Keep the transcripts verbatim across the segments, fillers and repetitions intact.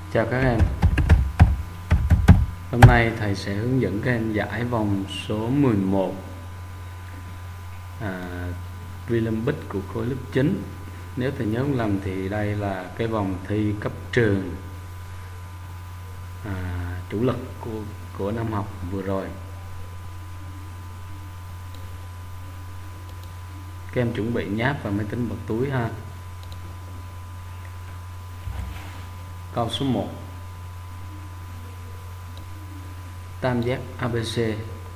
Chào các em. Hôm nay thầy sẽ hướng dẫn các em giải vòng số mười một à, Olympic của khối lớp chín. Nếu thầy nhớ không lầm thì đây là cái vòng thi cấp trường à, chủ lực của, của năm học vừa rồi. Các em chuẩn bị nháp và máy tính vào túi ha. Câu số một. Tam giác a bê xê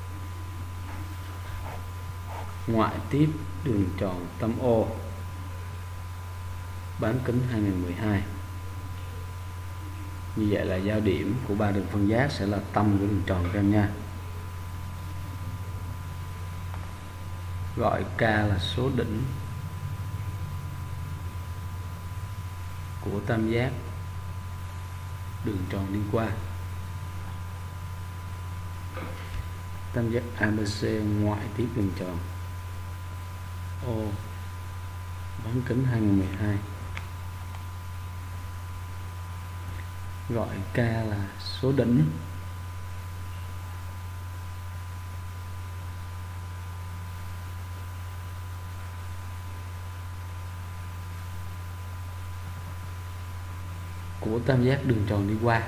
ngoại tiếp đường tròn tâm O, bán kính hai nghìn mười hai. Như vậy là giao điểm của ba đường phân giác sẽ là tâm của đường tròn các em nha. Gọi K là số đỉnh của tam giác đường tròn đi qua. Tam giác a bê xê ngoại tiếp đường tròn O, bán kính hai nghìn mười hai. Gọi K là số đỉnh của tam giác đường tròn đi qua.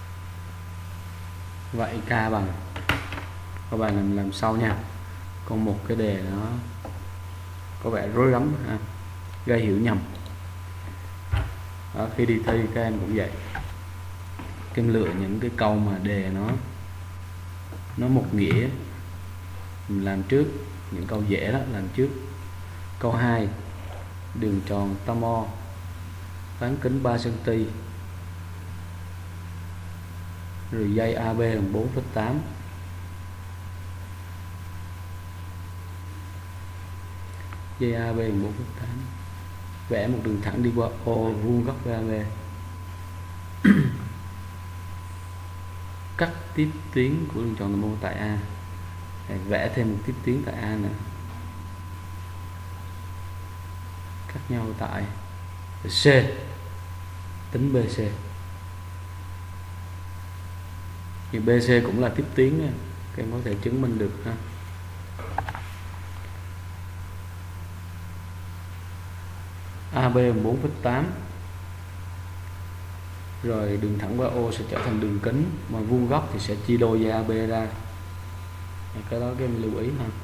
Vậy K bằng, các bạn làm làm sau nha. Còn một cái đề nó có vẻ rối rắm ha, gây hiểu nhầm. Đó, khi đi thi các em cũng vậy, các em lựa những cái câu mà đề nó nó một nghĩa, mình làm trước những câu dễ đó, làm trước. Câu hai, đường tròn tâm O, bán kính ba xăng ti mét, rồi dây a bê bằng bốn phẩy tám. Dây a bê bằng bốn phẩy tám. Vẽ một đường thẳng đi qua O vuông góc a bê. Cắt tiếp tuyến của đường tròn tâm O tại A. Vẽ thêm một tiếp tuyến tại A nữa. Cắt nhau tại C. Tính bê xê. Thì bê xê cũng là tiếp tuyến nha, các em có thể chứng minh được ha. a bê bằng bốn phẩy tám. Rồi đường thẳng qua O sẽ trở thành đường kính, mà vuông góc thì sẽ chia đôi dây a bê ra. Cái đó các em lưu ý ha.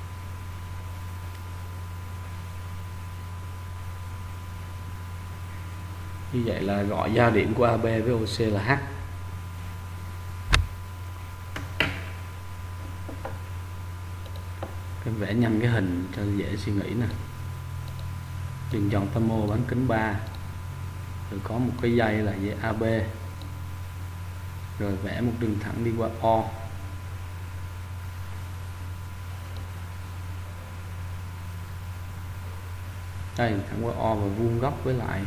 Như vậy là gọi giao điểm của a bê với o xê là H. Em vẽ nhanh cái hình cho dễ suy nghĩ nè. Đường tròn tâm O bán kính ba, rồi có một cái dây là dây a bê, rồi vẽ một đường thẳng đi qua O. Đây, thẳng qua O và vuông góc với lại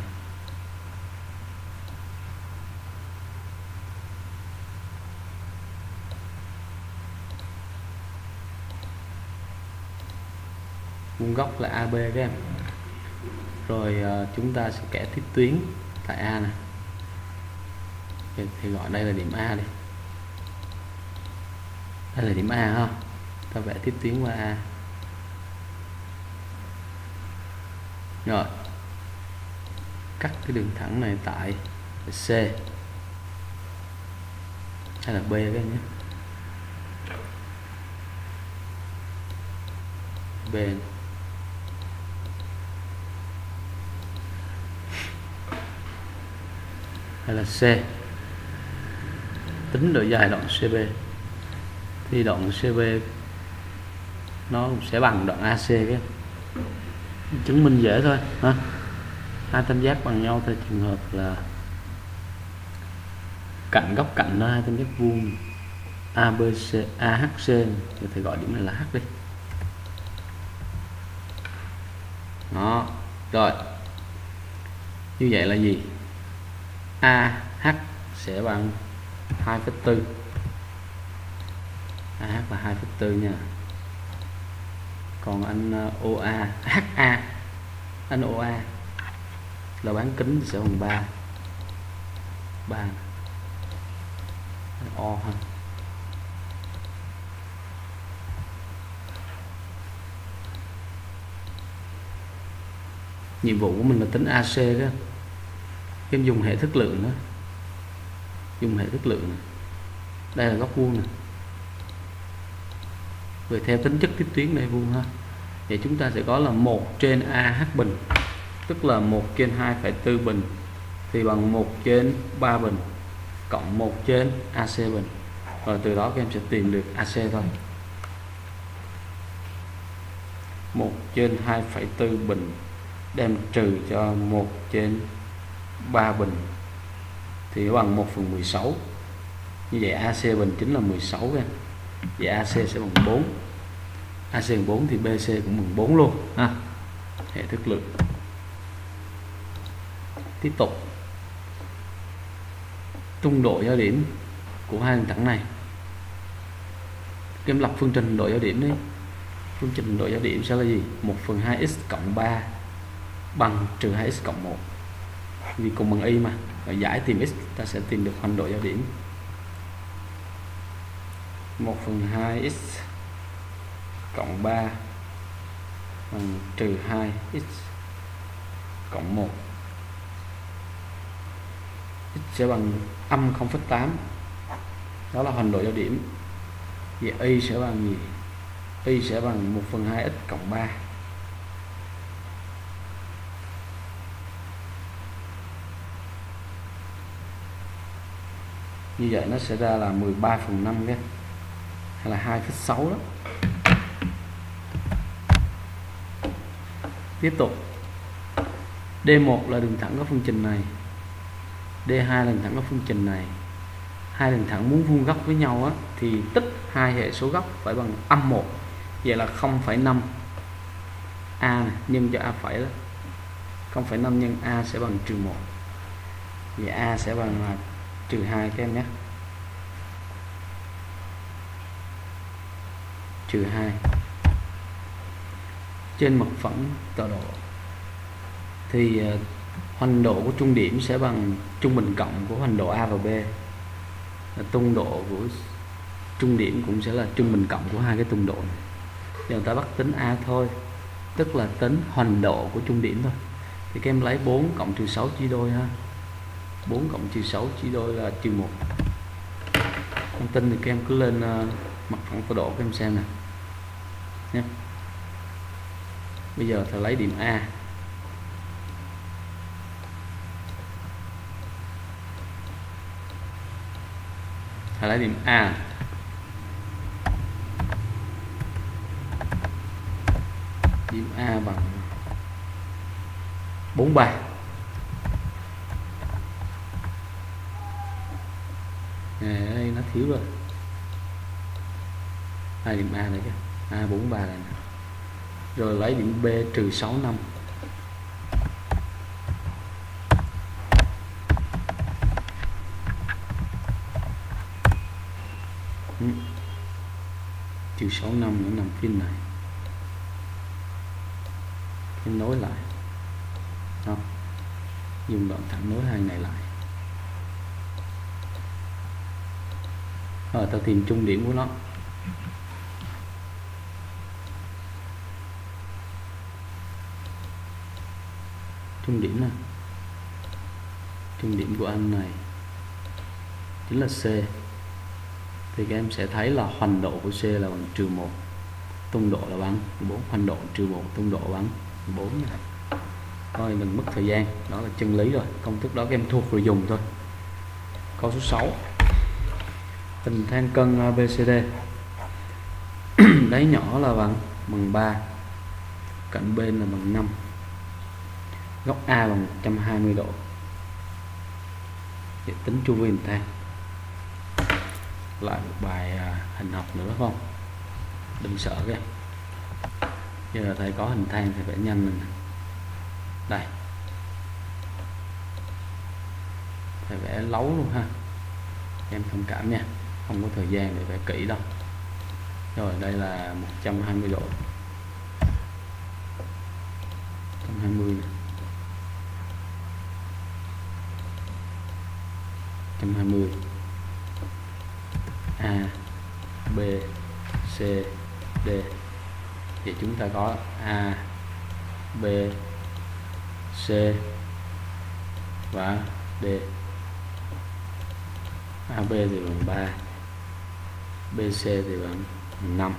vuông góc là a bê các em. Rồi uh, chúng ta sẽ kẻ tiếp tuyến tại A này. Thì, thì gọi đây là điểm A đi. Đây là điểm A ha. Ta vẽ tiếp tuyến qua A. Rồi. Cắt cái đường thẳng này tại C. Hay là B các em nhé. B. Hay là C. Tính độ dài đoạn xê bê. Thì đoạn xê bê nó sẽ bằng đoạn a xê cái. Chứng minh dễ thôi ha. Hai tam giác bằng nhau theo trường hợp là cạnh góc cạnh nó hai tam giác vuông a bê xê a hát xê, thì thầy gọi điểm này là H đi. Đó. Rồi. Như vậy là gì? a hát sẽ bằng hai phẩy bốn. a hát là hai phẩy bốn nha. Còn anh o a, hát a, anh o a là bán kính sẽ bằng ba. ba O ha. Nhiệm vụ của mình là tính a xê đó. Em dùng hệ thức lượng đó, dùng hệ thức lượng này. Đây là góc vuông nè. Về theo tính chất tiếp tuyến này vuông ha. Vậy chúng ta sẽ có là một trên a h bình, tức là một trên hai phẩy bốn bình thì bằng một trên ba bình cộng một trên a xê bình. Rồi từ đó các em sẽ tìm được a xê thôi. một trên hai phẩy bốn bình đem trừ cho một trên ba bình thì bằng một phần mười sáu. Như vậy a xê bình chính là mười sáu em. Vậy a xê sẽ bằng bốn. a xê bằng bốn thì bê xê cũng bằng bốn luôn ha. Hệ thức lượng. Tiếp tục. Tung độ giao điểm của hai đường thẳng này. Em lập phương trình độ giao điểm đi. Phương trình độ giao điểm sẽ là gì? một phần hai x cộng ba bằng trừ hai x cộng một. Vì cùng bằng y mà. Rồi giải tìm x ta sẽ tìm được hoành độ giao điểm. một phần hai x cộng ba bằng trừ hai x cộng một. X sẽ bằng âm không phẩy tám. Đó là hoành độ giao điểm. Vậy y sẽ bằng gì? Y sẽ bằng một phần hai x cộng ba. Như vậy nó sẽ ra là mười ba phần năm cái, hay là hai phẩy sáu đó. Tiếp tục. D một là đường thẳng có phương trình này, D hai là đường thẳng có phương trình này. Hai đường thẳng muốn vuông góc với nhau á, thì tích hai hệ số góc phải bằng âm một. Vậy là không phẩy năm a này, nhân cho a phẩy đó. không phẩy năm nhân a sẽ bằng trừ một. Vậy a sẽ bằng là trừ hai các em nhé. Trừ hai. Trên mặt phẳng tọa độ thì uh, hoành độ của trung điểm sẽ bằng trung bình cộng của hoành độ A và B. Tung độ của trung điểm cũng sẽ là trung bình cộng của hai cái tung độ này. Giờ ta bắt tính A thôi, tức là tính hoành độ của trung điểm thôi. Thì các em lấy bốn cộng trừ sáu chia đôi ha. bốn cộng trừ sáu chia đôi là trừ một. Thông tin thì các em cứ lên uh, mặt phẳng tọa độ các em xem nè nhé. Bây giờ thầy lấy điểm A. Thầy lấy điểm A. Điểm A bằng bốn mươi ba. Nè, đây nó thiếu rồi. Hai điểm A này kìa. A bốn mươi ba này nè. Rồi lấy điểm B trừ sáu mươi lăm. Ừ. Trừ sáu mươi lăm nữa nằm phía này. Cái nối lại. Đó. Dùng đoạn thẳng nối hai này lại. Rồi ta tìm trung điểm của nó. Trung điểm nè. Trung điểm của anh này chính là C. Thì các em sẽ thấy là hoành độ của C là bằng trừ một, tung độ là bằng bốn. Hoành độ trừ một, tung độ bằng bốn này. Thôi đừng mất thời gian, đó là chân lý rồi. Công thức đó các em thuộc rồi dùng thôi. Câu số sáu. Hình thang cân bê xê đê. Đáy nhỏ là bằng bằng ba, cạnh bên là bằng năm, góc A bằng một trăm hai mươi độ. Để tính chu vi hình thang. Lại một bài à, hình học nữa phải không? Đừng sợ cái. Giờ thầy có hình thang thì phải nhanh mình. Đây. Thầy vẽ lấu luôn ha. Em thông cảm nha. Không có thời gian để vẽ kỹ đâu. Rồi đây là một trăm hai mươi độ. một trăm hai mươi này. một trăm hai mươi. C, D. Thì chúng ta có A, B, C và D. a bê thì bằng ba, bê xê thì bằng năm.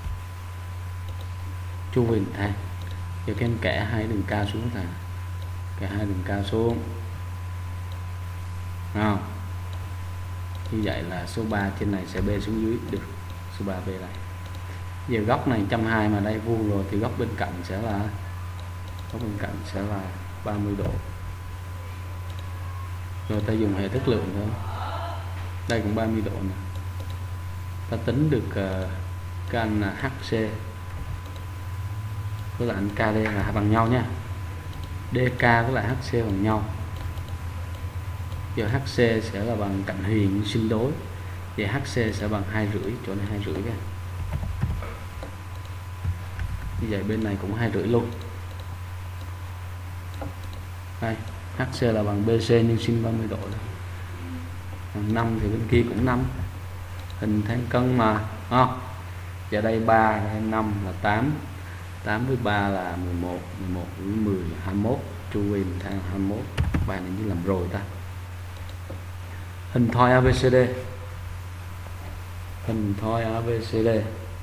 Chu vi thang. Giờ các em kẻ hai đường cao xuống thẳng, kẻ hai đường cao xuống, không? Như vậy là số ba trên này sẽ bê xuống dưới được, số ba bê lại. Giờ góc này một trăm hai mươi mà đây vuông rồi thì góc bên cạnh sẽ là góc bên cạnh sẽ là ba mươi độ. Rồi ta dùng hệ thức lượng thôi. Đây cũng ba mươi độ nè. Ta tính được uh, cái anh là hát xê với lại anh ca đê là bằng nhau nha. đê ca với lại hát xê bằng nhau. Giờ hát xê sẽ là bằng cạnh huyền sinh đối. Vậy hát xê sẽ bằng hai rưỡi, chỗ này hai rưỡi nha. Như vậy bên này cũng hai rưỡi luôn. Đây, hát xê là bằng bê xê nhân sin ba mươi độ đó. Bằng năm thì bên kia cũng năm. Hình thang cân mà, không? Giờ đây ba, đây năm là tám. tám với ba là mười một, mười một với mười là hai mươi mốt, chu vi thang hai mươi mốt. Bài này như làm rồi ta. Hình thoi a bê xê đê. Hình thoi a bê xê đê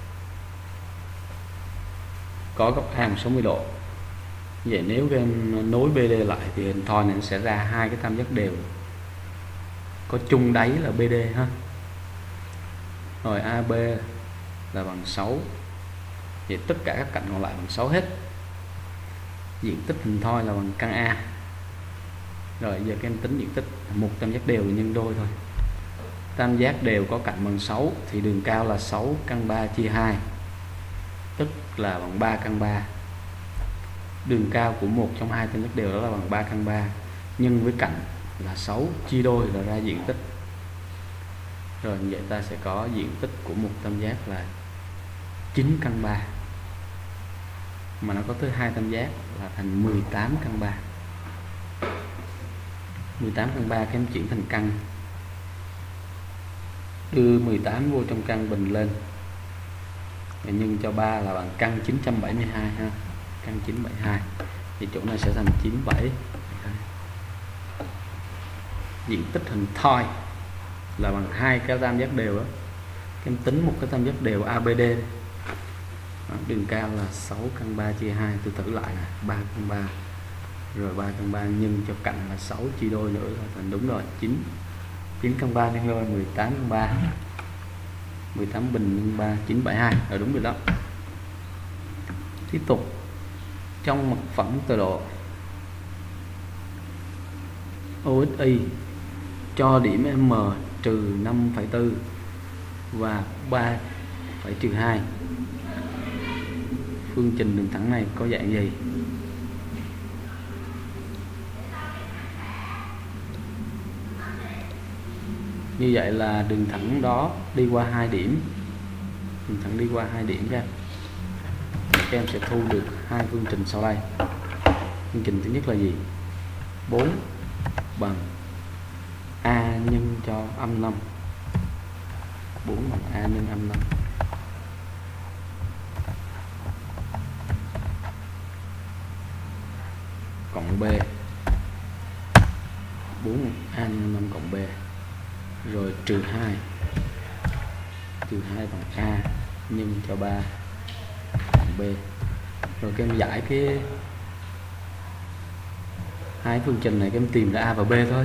có góc A sáu mươi độ. Vậy nếu các em nối bê đê lại thì hình thoi này sẽ ra hai cái tam giác đều có chung đáy là bê đê ha. Rồi a bê là bằng sáu. Vậy tất cả các cạnh còn lại bằng sáu hết. Diện tích hình thoi là bằng căn A. Rồi giờ các em tính diện tích một tam giác đều nhân đôi thôi. Tam giác đều có cạnh bằng sáu thì đường cao là sáu căn ba chia hai, tức là bằng ba căn ba. Đường cao của một trong hai tam giác đều đó là bằng ba căn ba nhân với cạnh là sáu chia đôi là ra diện tích. Rồi như vậy ta sẽ có diện tích của một tam giác là chín căn ba. Mà nó có tới hai tam giác là thành mười tám căn ba. mười tám căn ba các em chuyển thành căn. Đưa mười tám vô trong căn bình lên. Và nhân cho ba là bằng căn chín trăm bảy mươi hai ha. Căn chín trăm bảy mươi hai. Thì chỗ này sẽ thành chín mươi bảy. Diện tích hình thoi là bằng hai cái tam giác đều đó. Em tính một cái tam giác đều a bê đê. Đó, đường cao là sáu căn ba chia hai, tôi thử lại là ba căn ba. Rồi ba căn ba nhân cho cạnh là sáu chia đôi nữa là thành đúng rồi, chín. chín căn ba nhân đôi mười tám căn ba. mười tám bình nhân ba, chín bảy hai, là đúng rồi đó. Tiếp tục trong mặt phẳng tọa độ o ích i cho điểm M trừ năm phẩy bốn và ba phẩy trừ hai. Phương trình đường thẳng này có dạng gì? Như vậy là đường thẳng đó đi qua hai điểm. Đường thẳng đi qua hai điểm ra. Các em sẽ thu được hai phương trình sau đây. Phương trình thứ nhất là gì? bốn bằng A nhân cho âm năm. bốn bằng A nhân âm năm. Cộng B. bốn A nhân năm cộng B. Rồi trừ hai. Trừ hai bằng A nhân cho ba cộng B. Rồi các em giải cái hai phương trình này, các em tìm ra A và B thôi.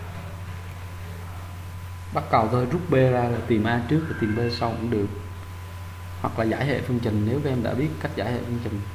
Bắt cầu thôi, rút B ra là tìm A trước và tìm B sau cũng được. Hoặc là giải hệ phương trình nếu các em đã biết cách giải hệ phương trình.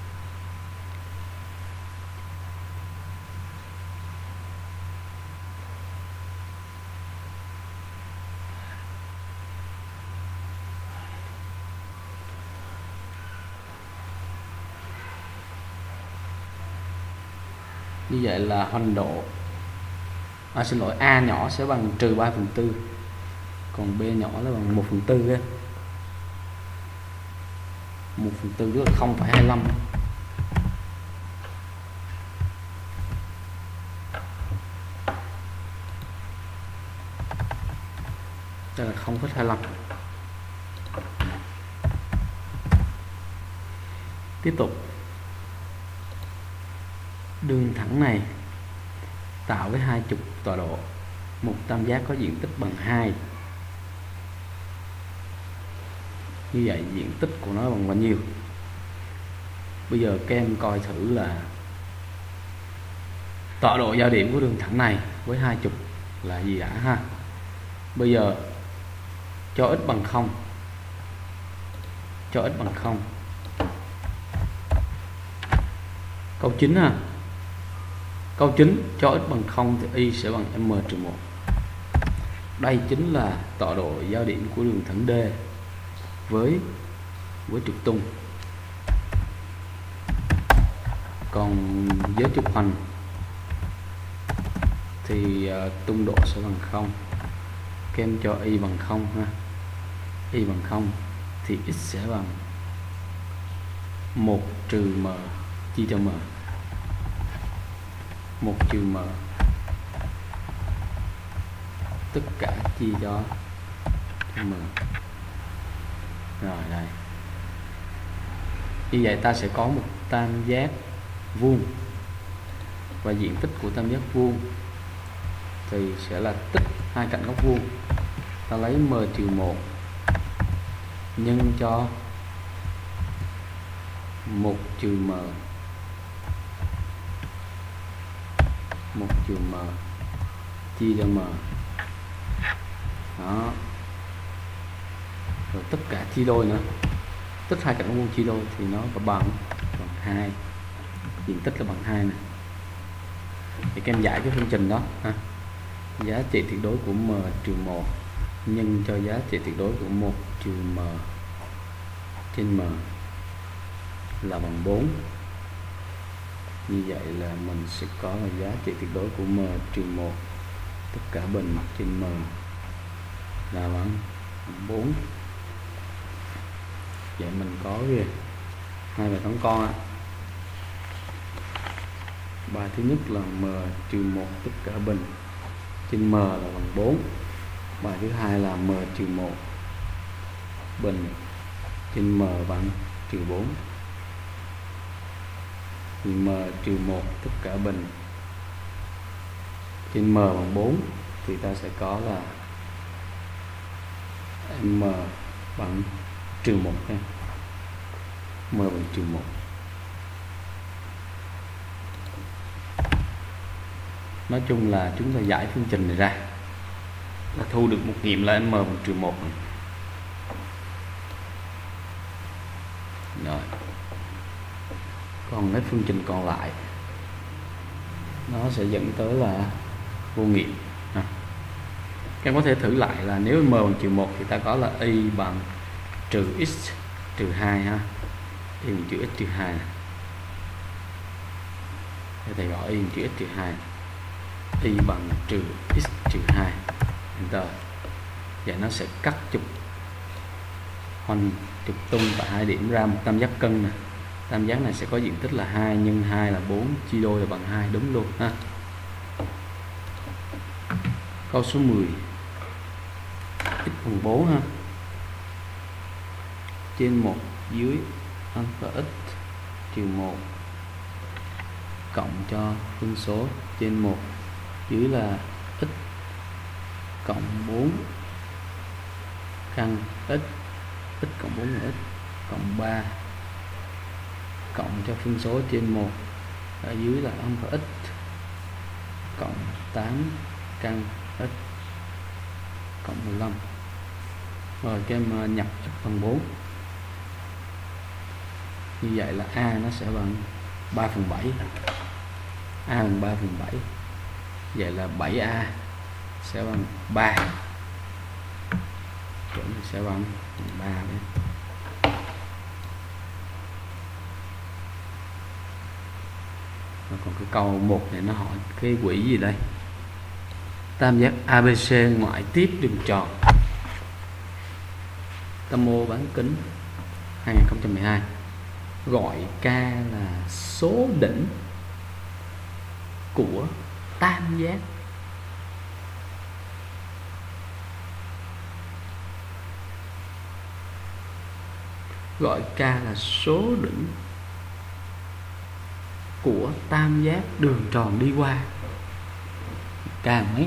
Như vậy là hoành độ, à, xin lỗi, A nhỏ sẽ bằng trừ ba phần tư, còn B nhỏ là bằng một phần tư. một phần tư tức là không phẩy hai mươi lăm. Đây là không phẩy hai mươi lăm. Tiếp tục, đường thẳng này tạo với hai chục tọa độ, một tam giác có diện tích bằng hai. Như vậy diện tích của nó bằng bao nhiêu? Bây giờ các em coi thử là tọa độ giao điểm của đường thẳng này với hai chục là gì đã ha. Bây giờ cho x bằng không, cho x bằng không. Câu chín ha. Câu chín cho x bằng không thì y sẽ bằng m trừ một. Đây chính là tọa độ giao điểm của đường thẳng D với với trục tung. Còn với trục hoành thì uh, tung độ sẽ bằng không. Các em cho y bằng không ha. Y bằng không thì x sẽ bằng một trừ m chia cho m. một trừ m tất cả chia cho m. Rồi đây. Như vậy ta sẽ có một tam giác vuông và diện tích của tam giác vuông thì sẽ là tích hai cạnh góc vuông. Ta lấy m trừ một nhân cho một trừ m, một trừ m chia cho m. Đó. Rồi tất cả chia đôi nữa, tích hai cạnh góc vuông chia đôi thì nó có bằng bằng hai. Diện tích là bằng hai này. Thì các em giải cái phương trình đó ha. Giá trị tuyệt đối của m trừ một nhân cho giá trị tuyệt đối của một trừ m trên m là bằng bốn. Như vậy là mình sẽ có là giá trị tuyệt đối của m trừ một tất cả bình trên m là bằng bốn. Vậy mình có kìa hai bài toán con ạ. Bài thứ nhất là m trừ một tất cả bình trên m là bằng bốn. Bài thứ hai là m trừ một bình trên m bằng trừ bốn. Thì m trừ một tất cả bình trên m bằng bốn thì ta sẽ có là m bằng trừ một ha. M bằng trừ một. Nói chung là chúng ta giải phương trình này ra là thu được một nghiệm là m bằng trừ một. Rồi. Còn cái phương trình còn lại nó sẽ dẫn tới là vô nghiệm. À. Các em có thể thử lại là nếu m bằng trừ một thì ta có là y bằng trừ x trừ hai ha. Y bằng trừ x trừ hai. Để thầy gọi y bằng trừ x trừ hai. Y bằng trừ x trừ hai. Enter. Vậy nó sẽ cắt trục hoành trục tung tại hai điểm ra một tam giác cân nè. Tam giác này sẽ có diện tích là hai nhân hai là bốn, chia đôi là bằng hai, đúng luôn ha. Câu số mười. X bằng bốn ha. Trên một dưới alpha x trừ một cộng cho phân số trên một dưới là x cộng bốn căn x, x cộng bốn là x cộng ba cộng cho phân số trên một ở dưới là alpha x cộng tám căn x cộng mười lăm. Rồi các em nhập x bằng bốn. Như vậy là a nó sẽ bằng ba phần bảy. A bằng ba phần bảy. Vậy là bảy a sẽ bằng ba. Chuẩn sẽ bằng ba đấy. Còn cái câu một này nó hỏi cái quỹ gì đây? Tam giác a bê xê ngoại tiếp đường tròn. Tam mô bán kính hai không một hai. Gọi K là số đỉnh của tam giác. Gọi K là số đỉnh của tam giác đường tròn đi qua. K mấy?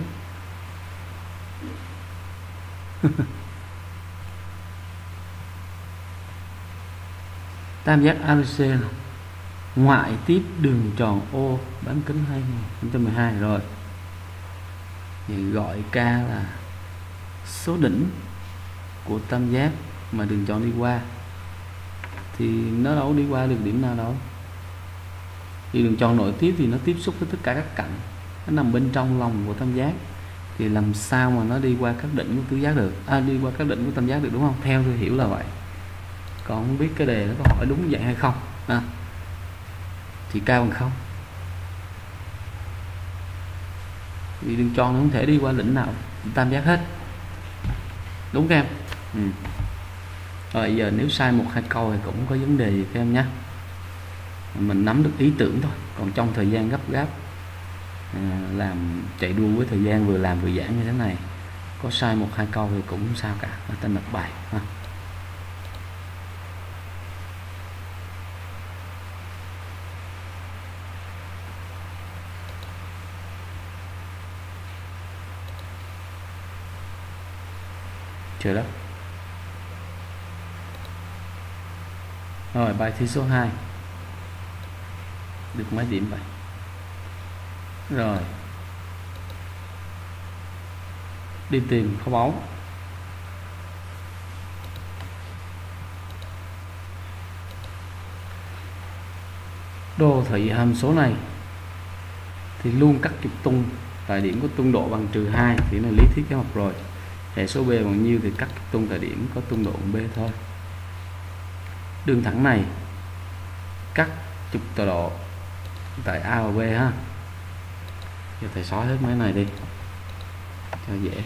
Tam giác a bê xê ngoại tiếp đường tròn O bán kính hai không một hai rồi. Thì gọi K là số đỉnh của tam giác mà đường tròn đi qua. Thì nó đâu đi qua được điểm nào đâu. Thì đường tròn nội tiếp thì nó tiếp xúc với tất cả các cạnh, nó nằm bên trong lòng của tam giác. Thì làm sao mà nó đi qua các đỉnh của tứ giác được, à, đi qua các đỉnh của tam giác được, đúng không? Theo tôi hiểu là vậy. Còn không biết cái đề nó có hỏi đúng vậy hay không à. Thì cao bằng không. Vì đường tròn nó không thể đi qua đỉnh nào tam giác hết, đúng các em? Ừ. Rồi giờ nếu sai một hai câu thì cũng có vấn đề gì các em nhé. Mình nắm được ý tưởng thôi. Còn trong thời gian gấp gáp à, làm chạy đua với thời gian, vừa làm vừa giảng như thế này, có sai một hai câu thì cũng không sao cả, ta nộp bài ha. Chưa đó. Rồi bài thi số hai được mấy điểm vậy? Rồi đi tìm kho báu. Đô thị hàm số này thì luôn cắt trục tung tại điểm có tung độ bằng trừ hai, thì là lý thuyết cái học rồi. Hệ số B bằng nhiêu thì cắt trục tung tại điểm có tung độ bằng B thôi. Đường thẳng này cắt trục tọa độ tại A và B ha. Giờ thầy xóa hết mấy này đi cho dễ.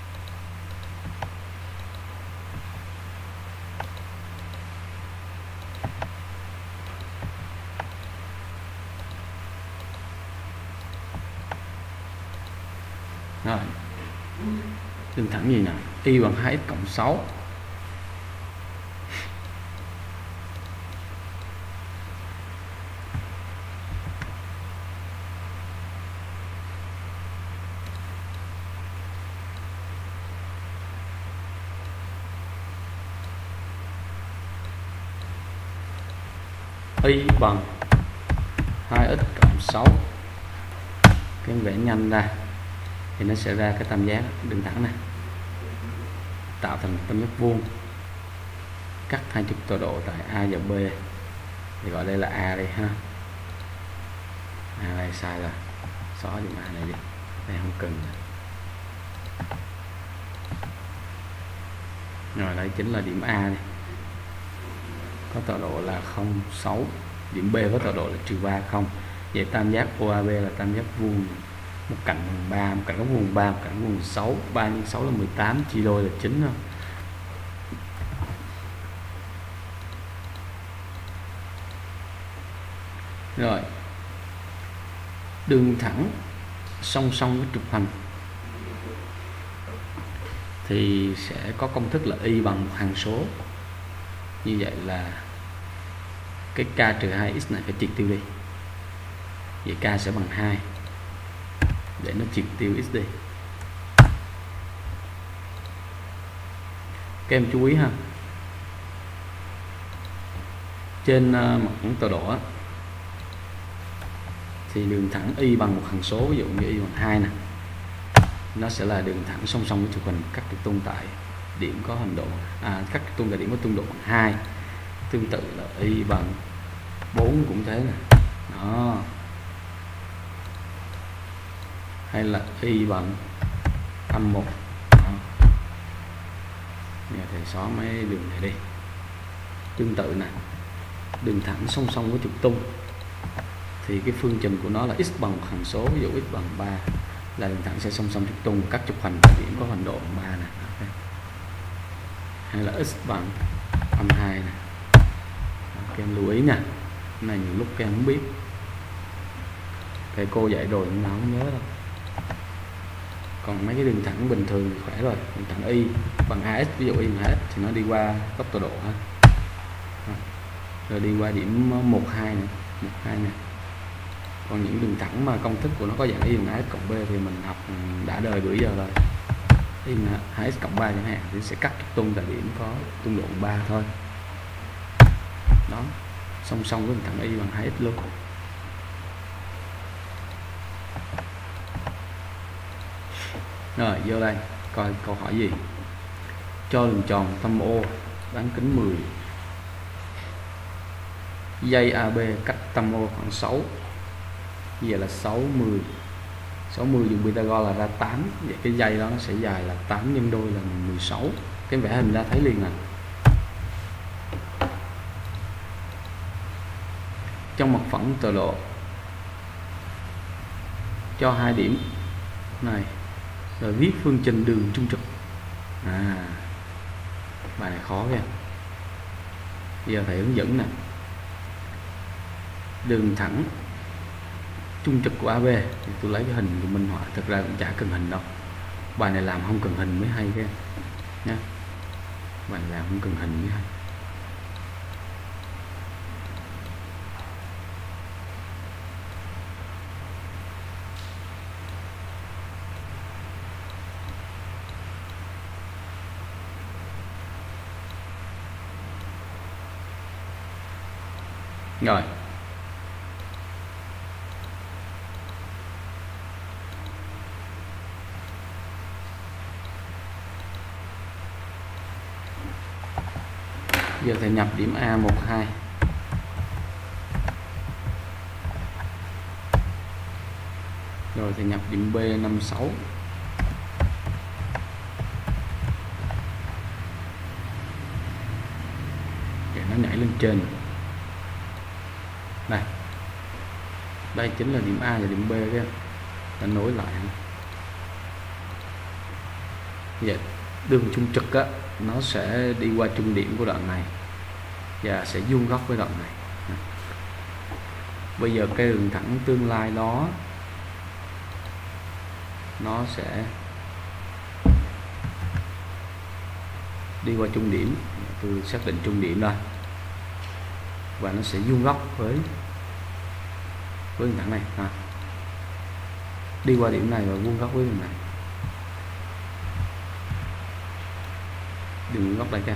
Rồi đường thẳng gì nào? Y bằng hai x cộng sáu. Y bằng hai x cộng sáu. Cái vẽ nhanh ra thì nó sẽ ra cái tam giác đường thẳng này, tạo thành tam giác vuông cắt hai trục tọa độ tại A và B, thì gọi đây là A đây ha. A đây sai rồi, xóa dùm A này đi, đây không cần. Rồi đây chính là điểm A này, có tọa độ là không sáu, điểm B có tọa độ là trừ ba không. Vậy tam giác o a bê là tam giác vuông, một cạnh bằng ba, một cạnh có vuông ba, một cạnh vuông sáu, ba nhân sáu là mười tám, chia đôi là chín không? Rồi đường thẳng song song với trục hoành thì sẽ có công thức là y bằng một hằng số. Như vậy là cái k trừ hai x này phải triệt tiêu đi. Vậy k sẽ bằng hai để nó triệt tiêu x đi. Các em chú ý ha, trên uh, mặt tọa độ thì đường thẳng y bằng một hằng số, ví dụ như y bằng hai nè, nó sẽ là đường thẳng song song với trục hoành cắt trục tung tại điểm có hành độ à, cắt trục tung tại điểm có tung độ bằng hai. Tương tự là y bằng bốn cũng thế nè, đó. Hay là y bằng âm một. Giờ thầy xóa mấy đường này đi. Tương tự này, đường thẳng song song với trục tung thì cái phương trình của nó là x bằng một hằng số, ví dụ x bằng ba là đường thẳng sẽ song song trục tung, cắt trục hoành điểm có hoành độ bằng ba này. Okay. Hay là x bằng âm hai này. Các em lưu ý nè, cái này nhiều lúc các em không biết, thầy cô dạy rồi nhưng mà không nhớ đâu. Còn mấy cái đường thẳng bình thường thì khỏe rồi. Đường thẳng y bằng a ích, ví dụ y bằng a ích thì nó đi qua tốc tọa độ ha. Rồi đi qua điểm một hai này, một hai này. Còn những đường thẳng mà công thức của nó có dạng y bằng a ét cộng b thì mình học đã đời bữa giờ rồi. Y bằng hai ét cộng ba chẳng hạn thì sẽ cắt tung tại điểm có tung độ ba thôi. Đó, song song với đường thẳng y bằng hai ét luôn. Rồi vô đây coi câu hỏi gì. Cho đường tròn tâm O bán kính mười, dây a bê cách tâm O khoảng sáu. Như vậy là sáu mươi. sáu mươi dùng Pythagore là ra tám. Vậy cái dây đó nó sẽ dài là tám nhân đôi là mười sáu. Cái vẽ hình ra thấy liền nè. Trong mặt phẳng tọa độ cho hai điểm này, rồi viết phương trình đường trung trực. À, bài này khó kìa. Bây giờ thầy hướng dẫn nè. Đường thẳng trung trực của a bê thì tôi lấy cái hình của minh họa, thực ra cũng chả cần hình đâu. Bài này làm không cần hình mới hay kìa nha. Bài này làm không cần hình mới hay. Rồi. Giờ thầy nhập điểm A một hai. Rồi thầy nhập điểm B năm sáu. Để nó nhảy lên trên. Đây. Đây chính là điểm A và điểm B kia. Ta nối lại. Vậy đường trung trực á, nó sẽ đi qua trung điểm của đoạn này và sẽ vuông góc với đoạn này. Bây giờ cái đường thẳng tương lai đó nó sẽ đi qua trung điểm. Tôi xác định trung điểm đây, và nó sẽ vuông góc với với đường thẳng này ha. Đi qua điểm này và vuông góc với đường này. Đường góc đây kìa.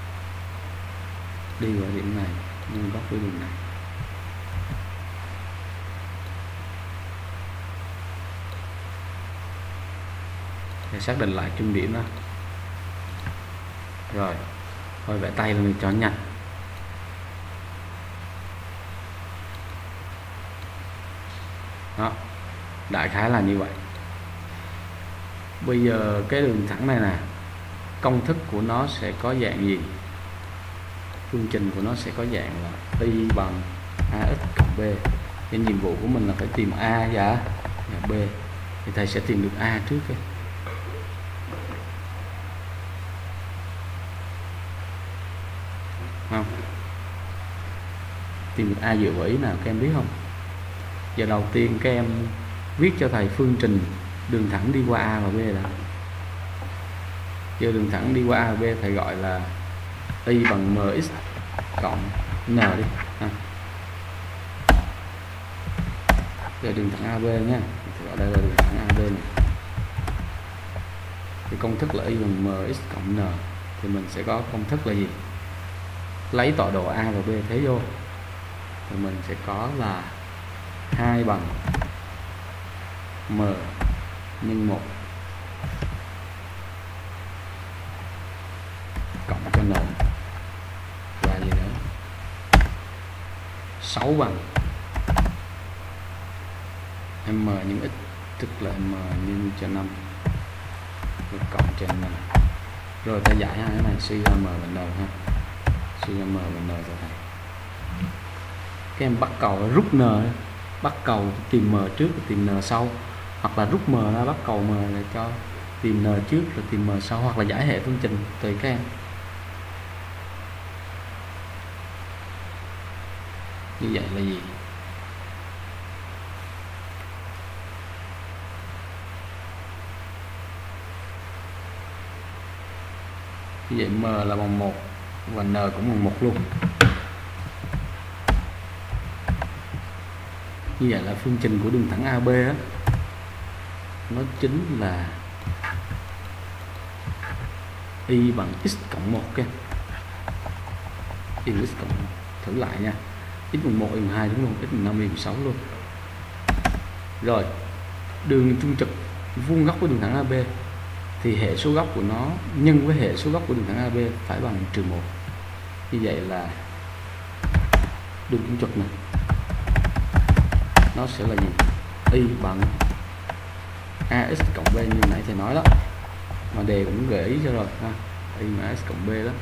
Đi qua điểm này vuông góc với đường này. Để xác định lại trung điểm đó. Rồi thôi vẽ tay là mình chọn nhanh. Đó, đại khái là như vậy. Bây giờ cái đường thẳng này nè, công thức của nó sẽ có dạng gì? Phương trình của nó sẽ có dạng là y bằng ax cộng b. Cái nhiệm vụ của mình là phải tìm a và, và b. Thì thầy sẽ tìm được a trước ấy. Không? Tìm được a dựa vào ý nào các em biết không? Giờ đầu tiên các em viết cho thầy phương trình đường thẳng đi qua a và b đã. Giờ đường thẳng đi qua a và b thầy gọi là y bằng mx cộng n đi ha. Giờ đường thẳng a bê nhé, thì gọi đây là đường thẳng a bê này. Thì công thức là y bằng mx cộng n, thì mình sẽ có công thức là gì? Lấy tọa độ a và b thế vô, thì mình sẽ có là hai bằng m nhân một cộng cho n, và gì nữa, sáu bằng m nhân x, tức là m nhân cho năm rồi cộng cho n. Rồi ta giải hai cái này, suy ra m bằng n ha, suy ra m bằng n rồi thầy. Các em bắt cầu rút n, bắt cầu tìm m trước rồi tìm n sau, hoặc là rút m ra bắt cầu m để cho tìm n trước rồi tìm m sau, hoặc là giải hệ phương trình tùy các em. Như vậy là gì? Như vậy m là bằng một và n cũng bằng một luôn. Như vậy là phương trình của đường thẳng a bê á, nó chính là y bằng x cộng một cái y x cộng một. Thử lại nha, x bằng một y bằng hai đúng không, x bằng năm y bằng sáu luôn. Rồi đường trung trực vuông góc với đường thẳng a bê thì hệ số góc của nó nhân với hệ số góc của đường thẳng a bê phải bằng trừ một. Như vậy là đường trung trực này nó sẽ là gì? Y bằng ax cộng b như nãy thầy nói đó, mà đề cũng gợi ý cho rồi ha, y bằng ax cộng b đó.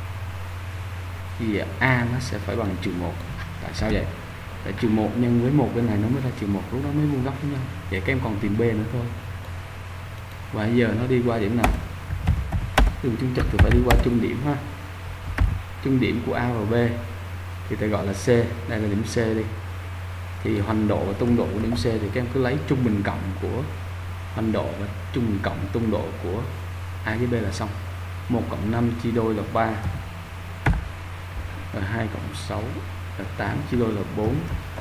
Thì a nó sẽ phải bằng trừ một. Tại sao vậy? Tại trừ một nhân với một bên này nó mới ra trừ một, lúc đó mới vuông góc với nhau. Vậy các em còn tìm b nữa thôi. Và bây giờ nó đi qua điểm nào? Đường trung trực thì phải đi qua trung điểm ha. Trung điểm của a và b thì ta gọi là c, đây là điểm c đi. Thì hoành độ và tung độ của điểm c thì các em cứ lấy trung bình cộng của hoành độ và trung bình cộng tung độ của a với b là xong. Một cộng năm chia đôi là ba, rồi hai cộng sáu là tám, chia đôi là bốn.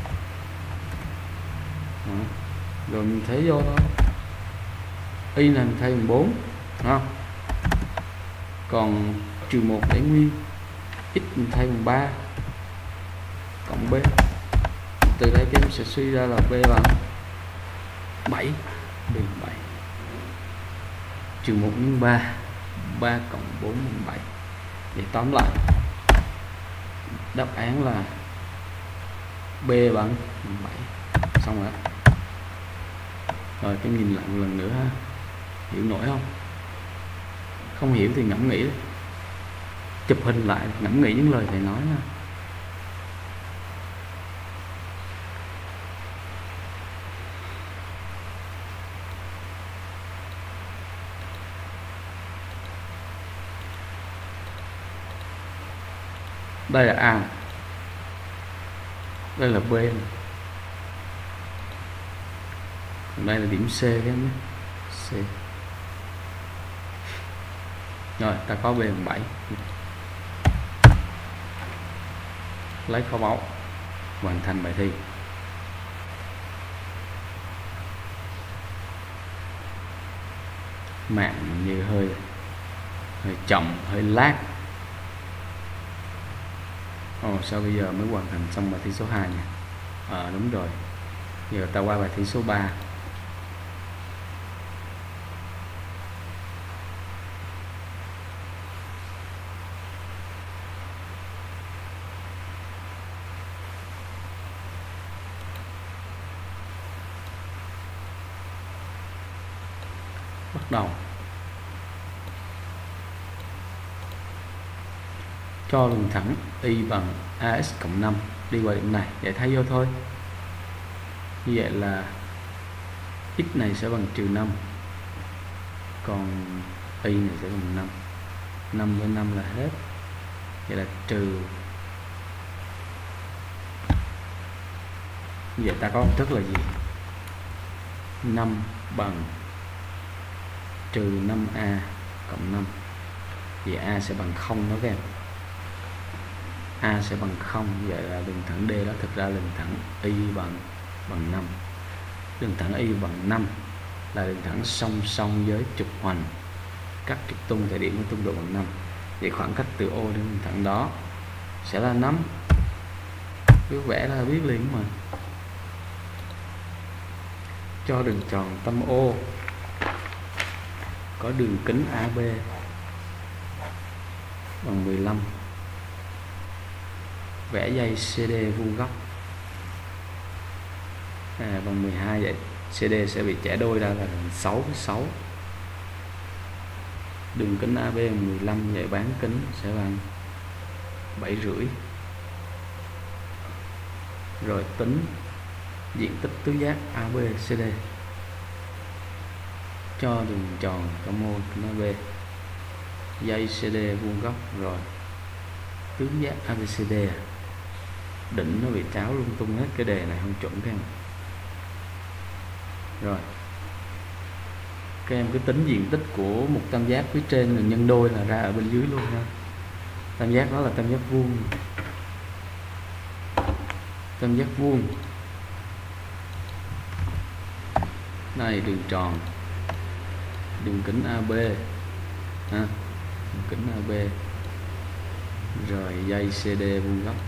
Đó. Rồi mình thấy vô thôi, y là mình thay bằng bốn, không? Còn trừ một để nguyên, x mình thay bằng ba cộng b. Từ đây các em sẽ suy ra là b bằng bảy, b bằng bảy. Trừ một nhân ba, ba cộng bốn bằng bảy. Vậy tóm lại đáp án là b bằng bảy. Xong rồi. Rồi cái nhìn lại một lần nữa ha. Hiểu nổi không? Không hiểu thì ngẫm nghĩ, chụp hình lại, ngẫm nghĩ những lời thầy nói ha. Đây là A, đây là B, đây là điểm C các em nhé. C. Rồi ta có B bằng bảy. Lấy kho báu, hoàn thành bài thi. Mạng như hơi hơi chậm, hơi lag. Ồ, sao bây giờ mới hoàn thành xong bài thi số hai nha? Ờ, đúng rồi. Giờ ta qua bài thi số ba. Bắt đầu. Cho đường thẳng y bằng ax cộng năm đi qua điểm này, vậy thay vô thôi. Như vậy là x này sẽ bằng trừ năm, còn y này sẽ bằng năm. năm với năm là hết. Vậy là trừ. Như vậy ta có công thức là gì? năm bằng trừ năm a cộng năm. Vậy a sẽ bằng không đó các em. A sẽ bằng không, vậy là đường thẳng D đó thực ra đường thẳng y bằng bằng năm. Đường thẳng y bằng năm là đường thẳng song song với trục hoành cắt trục tung tại điểm của tung độ bằng năm. Vậy khoảng cách từ O đến đường thẳng đó sẽ là năm. Biết vẽ là biết liền mà. Cho đường tròn tâm O có đường kính a bê bằng mười lăm. Vẽ dây xê đê vuông góc à, bằng mười hai, vậy xê đê sẽ bị chẻ đôi ra là sáu với sáu. Đường kính a bê bằng mười lăm, vậy bán kính sẽ bằng bảy rưỡi. Rồi tính diện tích tứ giác a bê xê đê cho đường tròn tâm O nó B, dây xê đê vuông góc, rồi tứ giác a bê xê đê. Đỉnh nó bị tráo lung tung hết, cái đề này không chuẩn các em. Rồi các em cứ tính diện tích của một tam giác phía trên là nhân đôi là ra ở bên dưới luôn ha. Tam giác đó là tam giác vuông. Tam giác vuông Đây đường tròn, đường kính a bê ha, đường kính a bê, rồi dây xê đê vuông góc.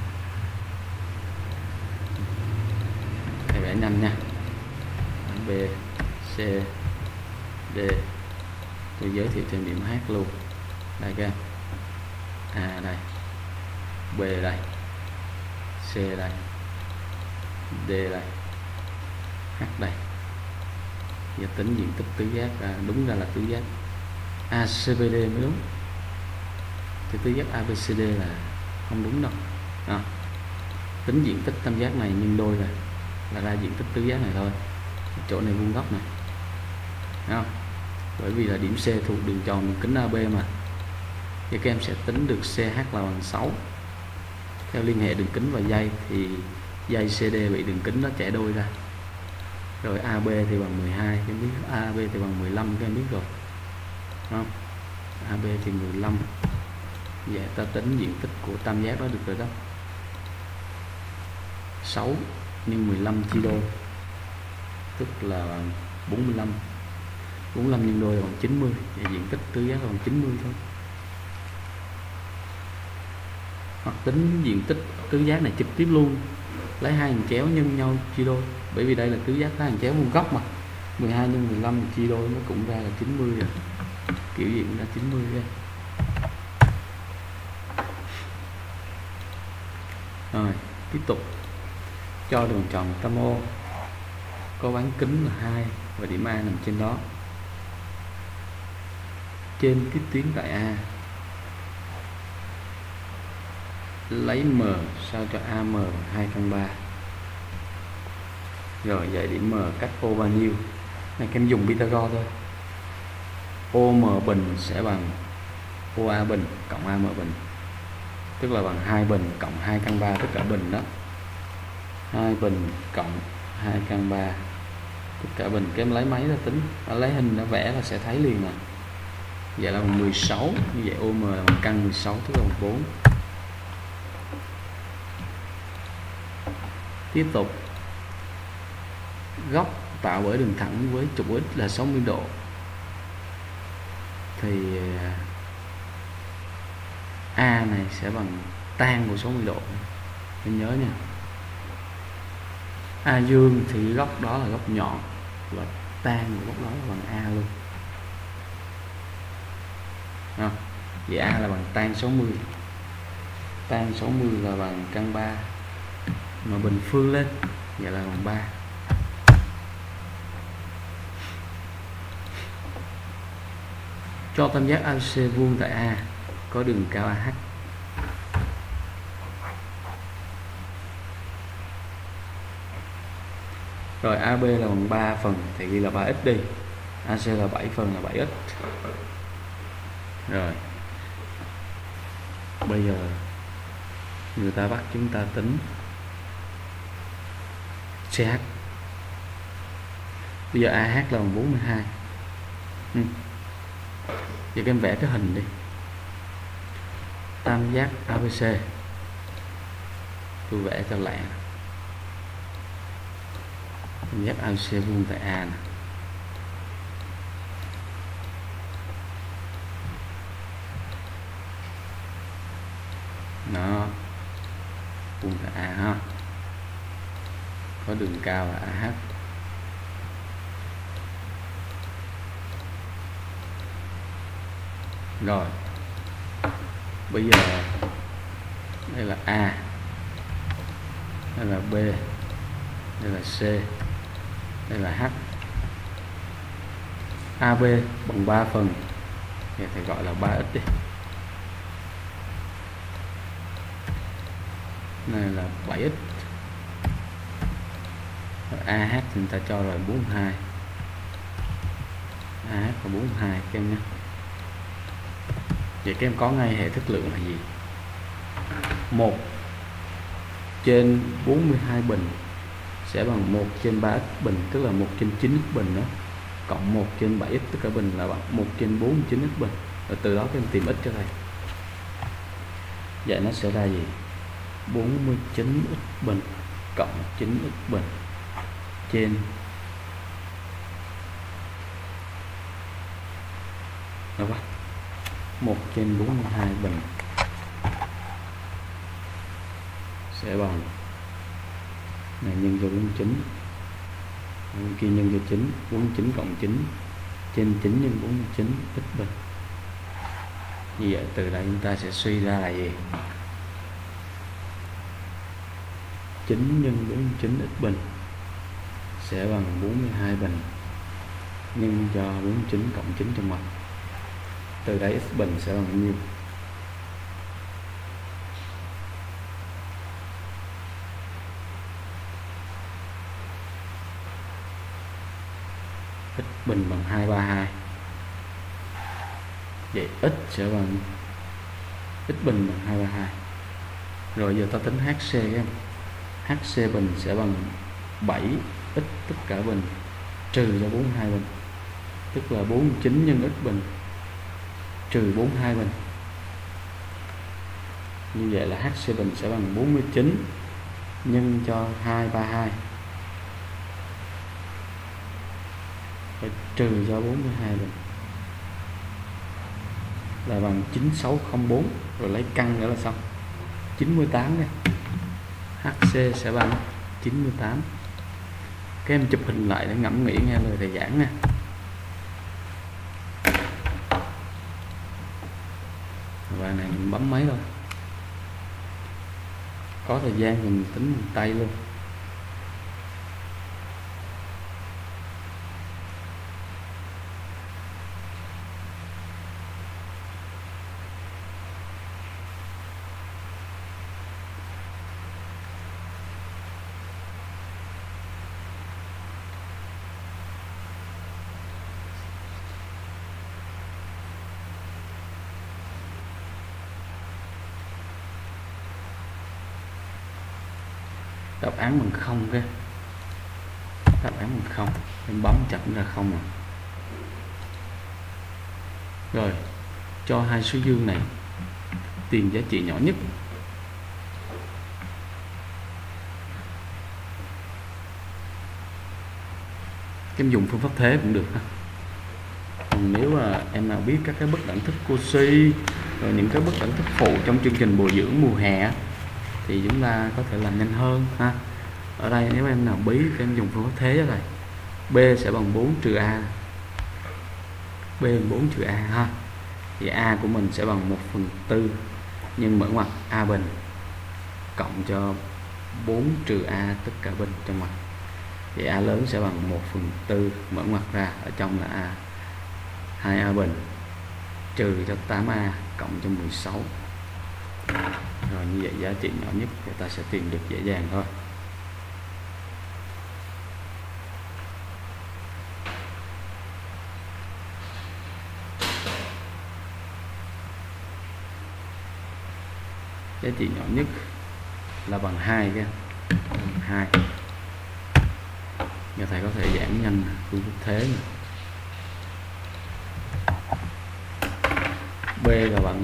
Thầy vẽ nhanh nha. a bê, xê đê. Tôi giới thiệu thêm điểm H luôn. Đây các em. A đây, B đây, C đây, D đây, H đây. Giờ tính diện tích tứ giác, à, đúng ra là tứ giác a xê bê đê mới đúng. Thì tứ giác a bê xê đê là không đúng đâu. À, tính diện tích tam giác này nhân đôi là là ra diện tích tứ giác này thôi. Chỗ này vuông góc này. Thấy không? Bởi vì là điểm C thuộc đường tròn đường kính a bê mà. Thì các em sẽ tính được xê hát là bằng sáu. Theo liên hệ đường kính và dây thì dây xê đê bị đường kính nó chẻ đôi ra. Rồi a bê thì bằng mười hai, các em biết a bê thì bằng mười lăm, các em biết rồi. Đúng không? a bê thì mười lăm. Vậy ta tính diện tích của tam giác đó được rồi đó. sáu nhân mười lăm chia đôi, tức là bằng bốn mươi lăm. bốn mươi lăm nhân đôi là bằng chín mươi. Vậy diện tích tứ giác là bằng chín mươi thôi. Hoặc tính diện tích tứ giác này trực tiếp luôn, lấy hai hàng chéo nhân nhau chia đôi. Bởi vì đây là tứ giác hai hàng chéo vuông góc mà. mười hai nhân mười lăm chia đôi nó cũng ra là chín mươi rồi. Kiểu gì cũng ra chín mươi ra. Rồi, tiếp tục. Cho đường tròn tam ô có bán kính là hai và điểm A nằm trên đó. Trên cái tuyến tại A lấy M sao cho a em hai căn ba. Rồi vậy điểm M cách O bao nhiêu? Này các em dùng Pythagore thôi. ô em bình sẽ bằng ô a bình cộng a em bình, tức là bằng hai bình cộng hai căn ba tất cả bình đó. hai bình cộng hai căn ba tất cả bình. Các em lấy máy ra tính, nó lấy hình nó vẽ là sẽ thấy liền nè. Vậy là bằng mười sáu, như vậy ô em là bằng căn mười sáu, tức là bằng bốn. Tiếp tục, góc tạo bởi đường thẳng với trục x là sáu mươi độ thì A này sẽ bằng tan của sáu mươi độ. Nên nhớ nha, A dương thì góc đó là góc nhọn và tan của góc đó là bằng A luôn. À, vậy A là bằng tan sáu mươi. Tan sáu mươi là bằng căn ba, mà bình phương lên vậy là bằng ba. Cho tam giác a xê vuông tại A có đường cao a hát. Rồi a bê là bằng ba phần thì ghi là ba x đi. a xê là bảy phần là bảy x. Rồi bây giờ người ta bắt chúng ta tính xê hát. Bây giờ a hát là bằng bốn mươi hai. ừ. Giờ các em vẽ cái hình đi. Tam giác a bê xê, tôi vẽ cho lẹ. Tam giác a bê xê vuông tại A nè. Nó vuông tại A ha, có đường cao là a hát. Rồi bây giờ đây là A, đây là B, đây là C, đây là H. a bê bằng ba phần thì thầy gọi là ba x đi. Này là bảy x. Rồi a hát thì người ta cho rồi bốn mươi hai. a hát là bốn mươi hai các em nhé. Vậy các em có ngay hệ thức lượng là gì? một trên bốn mươi hai bình sẽ bằng một trên ba x bình, tức là một trên chín x bình đó, cộng một trên bảy x tất cả bình là bằng một trên bốn mươi chín x bình. Rồi từ đó các em tìm x cho thầy. Vậy nó sẽ ra gì? bốn mươi chín x bình cộng chín x bình trên Được không? một trên bốn mươi hai bình sẽ bằng này nhân cho bốn mươi chín, bên kia nhân cho chín, bốn mươi chín cộng chín trên chín nhân bốn mươi chín ít bình. Như vậy từ đây chúng ta sẽ suy ra là gì? chín nhân bốn mươi chín ít bình sẽ bằng bốn mươi hai bình nhân cho bốn mươi chín cộng chín trong ngoặc. Từ đây x bình sẽ bằng bao nhiêu? X bình bằng hai trăm ba mươi hai. Vậy x sẽ bằng x bình bằng hai trăm ba mươi hai. Rồi giờ ta tính hc các em. hc bình sẽ bằng bảy x tất cả bình trừ cho bốn mươi hai bình, tức là bốn mươi chín nhân x bình trừ bốn mươi hai bình. Như vậy là hc bình sẽ bằng bốn mươi chín nhân cho hai trăm ba mươi hai và trừ cho bốn mươi hai bình là bằng chín nghìn sáu trăm bốn, rồi lấy căn nữa là xong. chín mươi tám đây. hc sẽ bằng chín mươi tám. Các em chụp hình lại để ngẫm nghĩ nghe lời thầy giảng nha. Và này mình bấm máy thôi, có thời gian mình tính bằng tay luôn. Đáp án bằng không cái đáp án bằng không, em bấm chậm ra không à. Rồi cho hai số dương này tìm giá trị nhỏ nhất. Em dùng phương pháp thế cũng được ha. Còn nếu mà em nào biết các cái bất đẳng thức Cauchy rồi những cái bất đẳng thức phụ trong chương trình bồi dưỡng mùa hè thì chúng ta có thể làm nhanh hơn ha. Ở đây nếu em nào bí thì em dùng phương pháp thế này. B sẽ bằng bốn trừ A. B bằng bốn trừ A ha. Thì A của mình sẽ bằng một phần tư nhân mở ngoặc A bình cộng cho bốn trừ A tất cả bình trong ngoặc. Thì A lớn sẽ bằng một phần tư mở ngoặc ra, ở trong là A hai A bình trừ cho tám A cộng cho mười sáu. Rồi như vậy giá trị nhỏ nhất người ta sẽ tìm được dễ dàng thôi. Giá trị nhỏ nhất là bằng hai cái bằng hai. Giờ thầy có thể giảng nhanh phương pháp thế này. B là bằng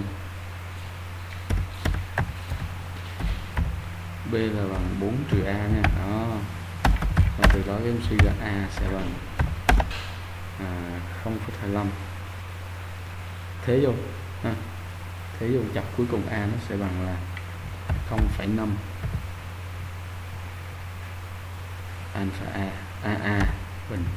B là bằng bốn trừ A nha. Đó. Và từ đó em suy ra A sẽ bằng à, không phẩy hai mươi lăm. Thế vô ha. Thế vô chọc cuối cùng A nó sẽ bằng là không phẩy năm alpha A A A bình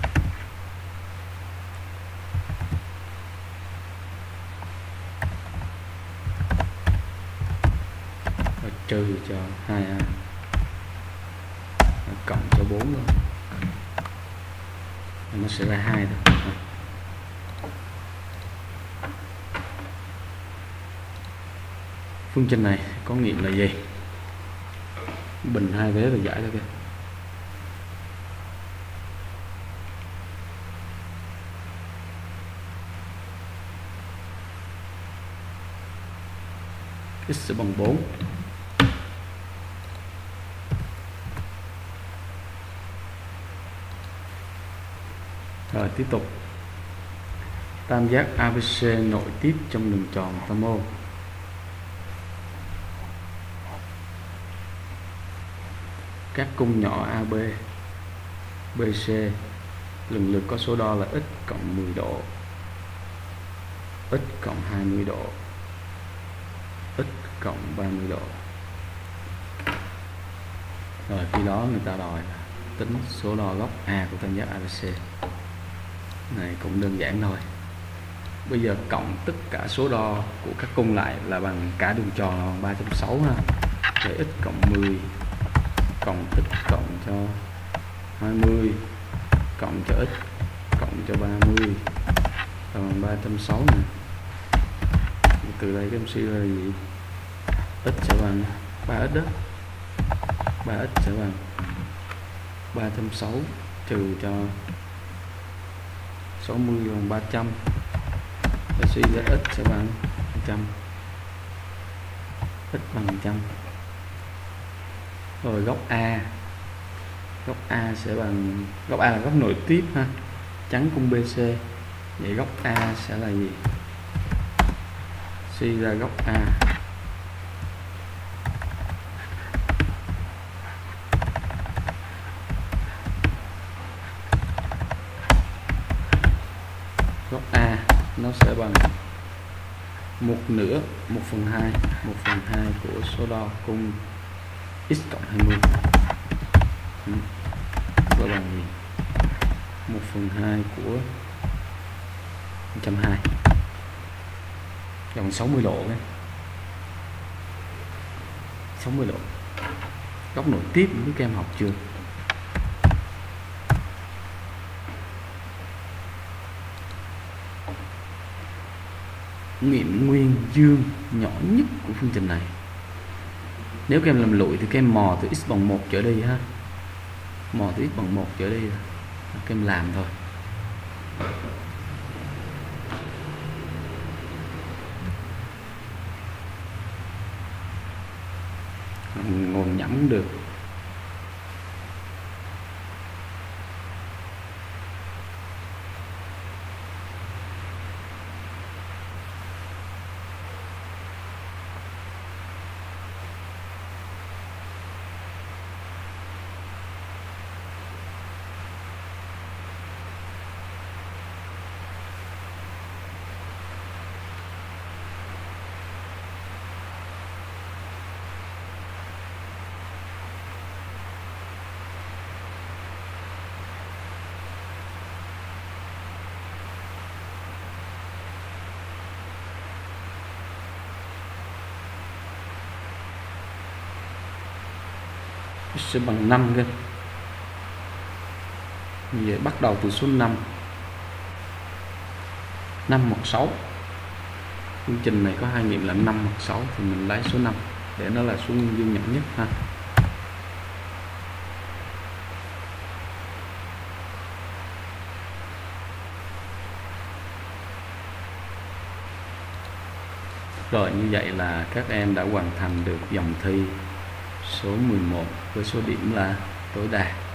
và trừ cho hai A cộng cho bốn rồi nó sẽ ra hai thôi. Phương trình này có nghiệm là gì? Bình hai vế rồi giải ra kìa. X sẽ bằng bốn. Rồi tiếp tục. Tam giác a bê xê nội tiếp trong đường tròn tam ô. Các cung nhỏ a bê, bê xê lần lượt có số đo là x cộng mười độ, x cộng hai mươi độ, x cộng ba mươi độ. Rồi khi đó người ta đòi là tính số đo góc A của tam giác a bê xê. Này cũng đơn giản thôi. Bây giờ cộng tất cả số đo của các cung lại là bằng cả đường tròn là bằng ba trăm sáu mươi ha. Vậy x cộng mười cộng x cộng cho hai mươi cộng cho x cộng cho ba mươi là bằng ba trăm sáu mươi nè. Từ đây các em suy ra là gì? X sẽ bằng ba x đó. ba x sẽ bằng ba trăm sáu mươi trừ cho sáu mươi bằng ba trăm. Và suy ra x sẽ bằng một trăm. X bằng một trăm. Rồi góc A. Góc A sẽ bằng, góc A là góc nội tiếp ha, chắn cung bê xê. Vậy góc A sẽ là gì? Suy ra góc A góc A nó sẽ bằng một nửa, một phần hai, một phần hai của số đo cung x cộng hai mươi. Ừ. Và bằng gì? một phần hai của một trăm hai mươi, bằng sáu mươi độ đấy. sáu mươi độ. Góc nội tiếp với các em học chưa? Nghiệm nguyên dương nhỏ nhất của phương trình này. Nếu các em làm lụi thì các em mò từ x bằng một trở đi ha. Mò từ x bằng một trở đi các em làm thôi. Ngồi nhẩm cũng được. Sẽ bằng năm cơ. Vậy bắt đầu từ số năm. năm hoặc sáu. Phương trình này có hai nghiệm là năm hoặc sáu thì mình lấy số năm để nó là số nguyên dương nhỏ nhất ha. Rồi như vậy là các em đã hoàn thành được dòng thi số mười một với số điểm là tối đa.